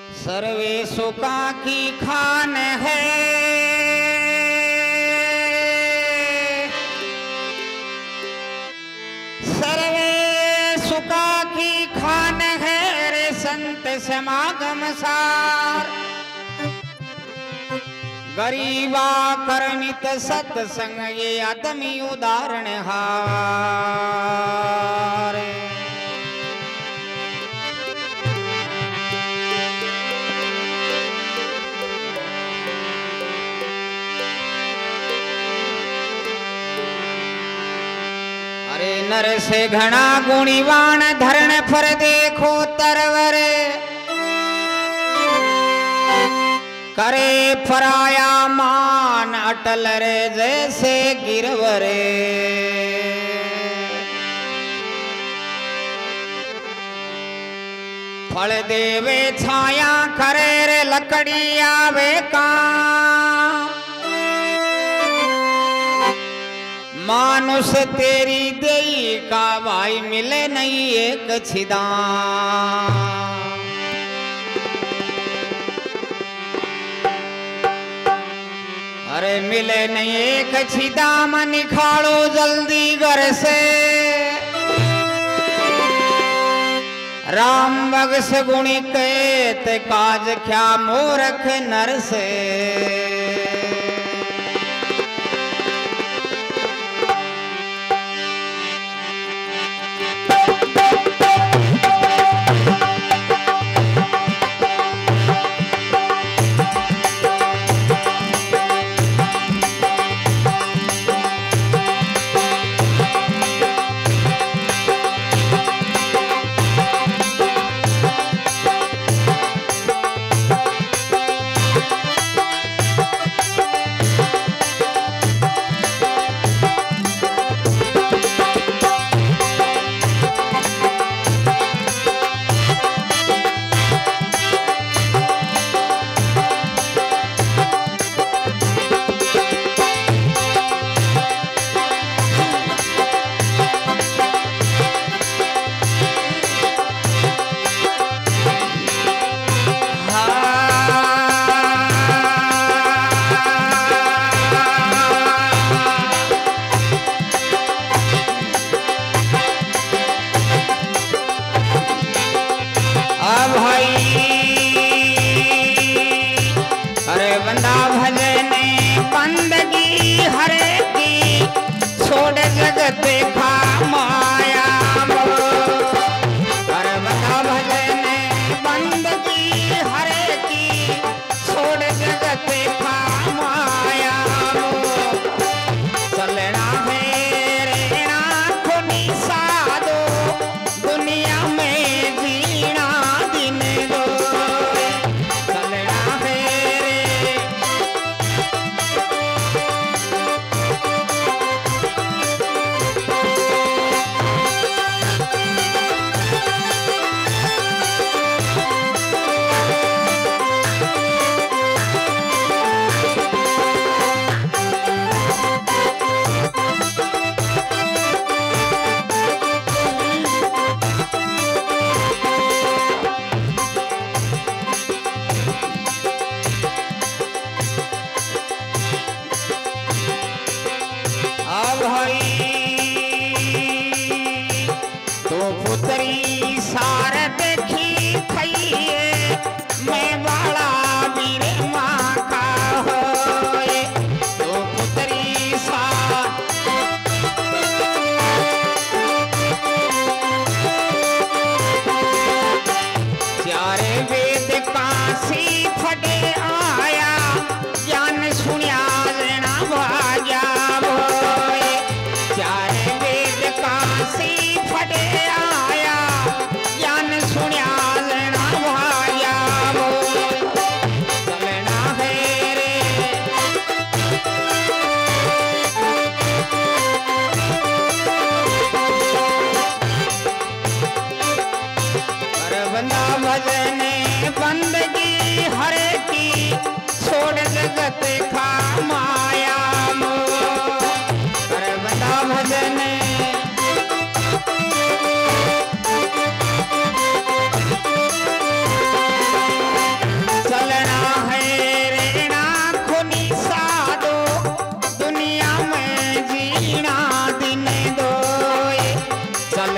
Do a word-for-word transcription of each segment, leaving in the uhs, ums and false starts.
सर्वे सुखा की खान है, सर्वे सुखा की खान है रे संत समागम सार। गरीबा करनित सत्संग ये आदमी उदाहरण हार। अरे नर से घना गुणीवान धरण पर देखो तरवरे, करे पराया मान अटल रे जैसे गिरवरे। फल देवे छाया करे रे लकड़ी आवे काम। मानुष तेरी देई का भाई मिले नहीं एक छिदाम। अरे मिले नहीं एक छिदाम निखालो जल्दी घर से। राम बगस गुणी कहत काज क्या मूर्ख नर से।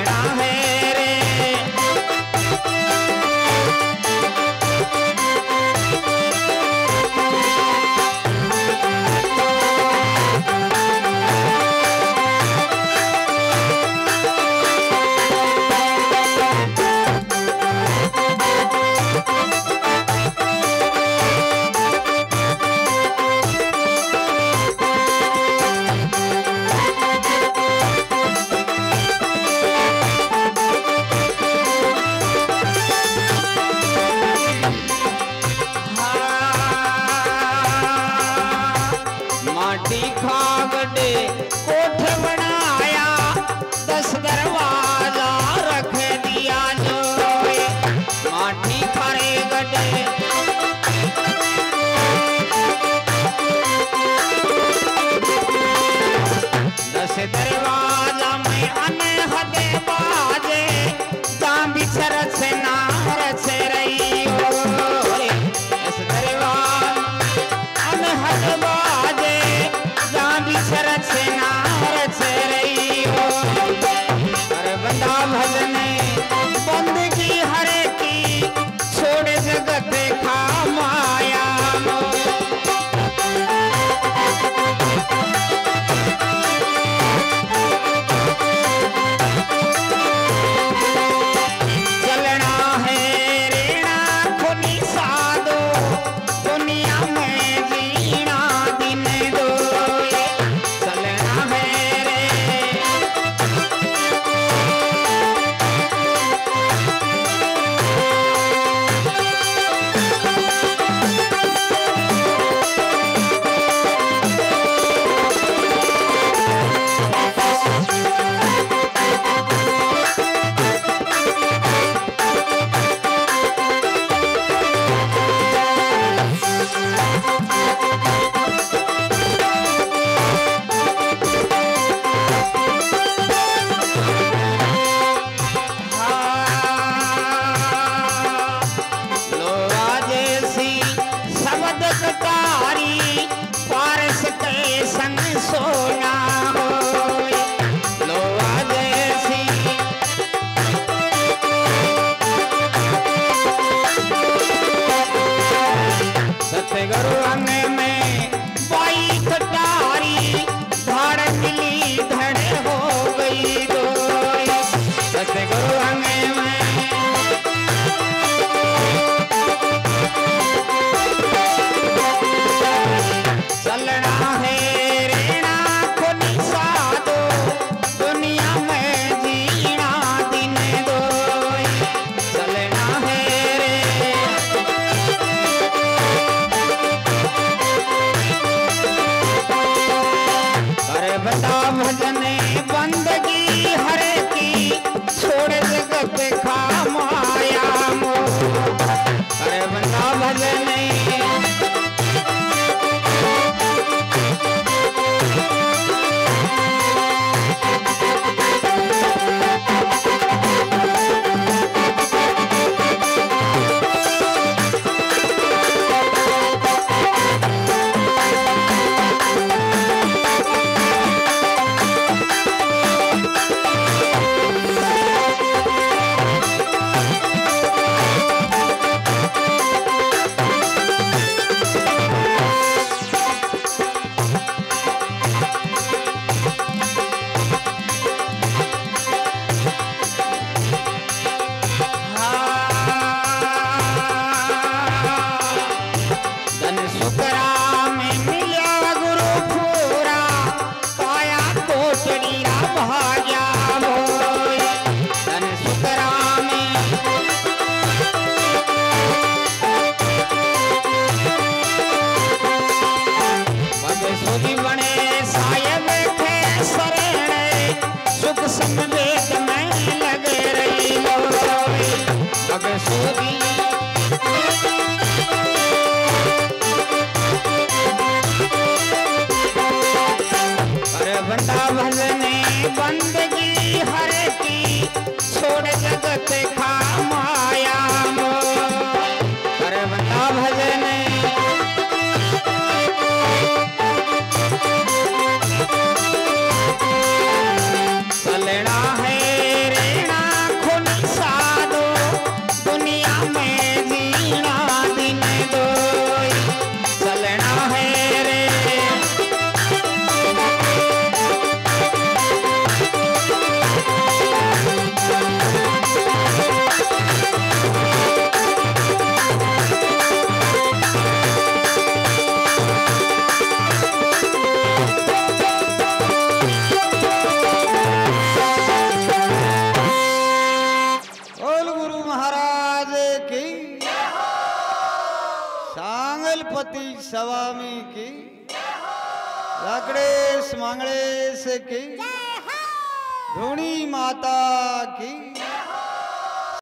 चलना है रे। माटी खागड़े कोठ बनाया, दस दरवाजा रख दिया जो। माटी खारे गड्ढे दस दरवाजा में अनहद बाजे, जहाँ बिछर से नार से रही हो। दस दरवाजा अनहद बाजे, जहाँ बिछर से नार से रही हो। अरे बंदा भजन बंदगी हरे की, छोड़ जगत खा माया मो। चलना है रेणा खुनी साधो, दुनिया में जीना दिन दो। चलना है रे गणपति स्वामी की, लाकड़ेश मंगलेश की, धूणी माता की।